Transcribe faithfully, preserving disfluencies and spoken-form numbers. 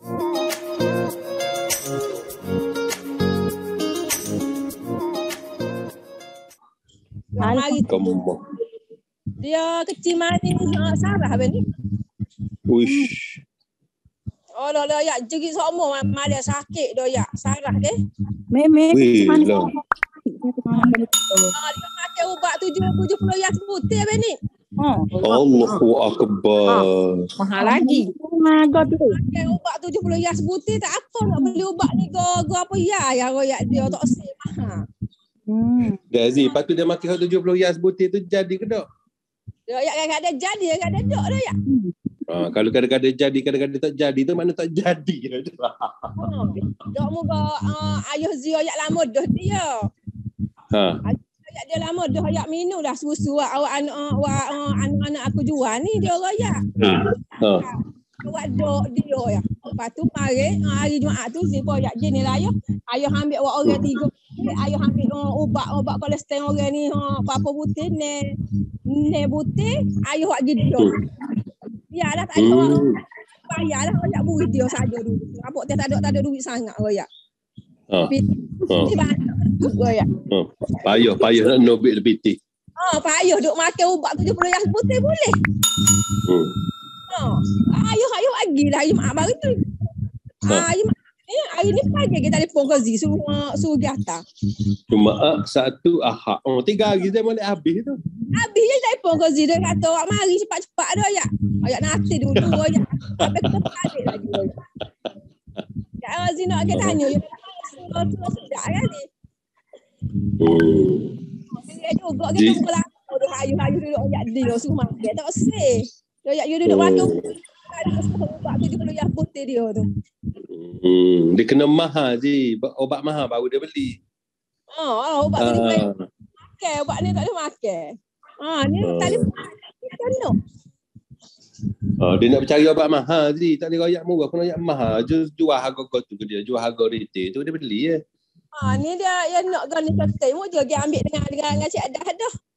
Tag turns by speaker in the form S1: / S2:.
S1: Mari dia kecil mari Sarah ben ni.
S2: Uish.
S1: Oh dah dah ya jerit semua mari sakit dah ya Sarah deh.
S3: Meme kecil manis.
S1: Ah dia makan ubat tujuh puluh yang putih ben ni.
S3: Oh.
S2: Allahu akbar.
S3: Mahal lagi. Maga tu.
S1: Makan ubat tujuh puluh yang putih tak apa nak beli ubat ni go go apa ya ya royak dia tak sih mahal.
S2: Hmm. Gazi, patut dia makan tujuh puluh yas butir tu jadi ke tak?
S1: Ya, ya kadang-kadang jadi, kadang-kadang tak dah ya.
S2: Ha, kalau kadang-kadang jadi, kadang-kadang tak jadi tu mana tak jadi.
S1: Ha. Dok muka uh, ayah Zia yak lama dah dia.
S2: Ha.
S1: Ayah dia lama dah yak minum dah susu awak anak uh, uh, anak-anak aku jual ni dia royak.
S2: Ha. Ha.
S1: Awak dok dia ya. Lepas tu mari hari Jumaat tu siapa yak jenis lah ayah. Ayah ambil awak orang tiga. Ayah ambil uh, ubat-ubat kolesterol orang ni uh, apa-apa putih ni. Ni putih ayah awak gitu. Ya dah tak ada orang payahlah awak buih dia saja dulu. Apa dia tak ada tak ada duit sangat royak.
S2: Ha.
S1: Di banyak royak.
S2: Ha. Payah payah nak nobit lebih ti.
S1: Ha, payah duk makan ubat tujuh puluh yang putih boleh.
S2: Hmm.
S1: Ha. Ayah ayah lagi lah ayah mak baru tu. Ha. Ayah ni hari ni pagi kita telefon ke Zi suruh suruh dia hantar.
S2: Cuma satu ahak. Oh tiga hari dia boleh habis tu.
S1: Habis je telefon ke Zi dia kata awak mari cepat-cepat dah ya. Ayat nanti dulu ya. Sampai kita balik lagi. Ya Zi nak kita tanya ya. Kau tu sedap kan ni.
S2: Hmm.
S1: Dia juga kita pulang dah ayu-ayu duduk ayat dia suruh makan tak seh. Ayat you duduk makan. Ubat tu kalau yang putih dia tu.
S2: Hmm, dia kena mahal je. Obat mahal baru dia beli.
S1: Oh, ubat tu dia makan. Ubat ni tak boleh makan. Ha, ni tadi kena.
S2: Oh, dia nak cari obat mahal je. Tak boleh royak murah. Kena royak mahal. Jual harga kau tu ke dia. Jual harga retail tu dia beli ya.
S1: Ha, ni dia yang nak gani ketai. Mau je dia ambil dengan dengan dengan cik Adah dah.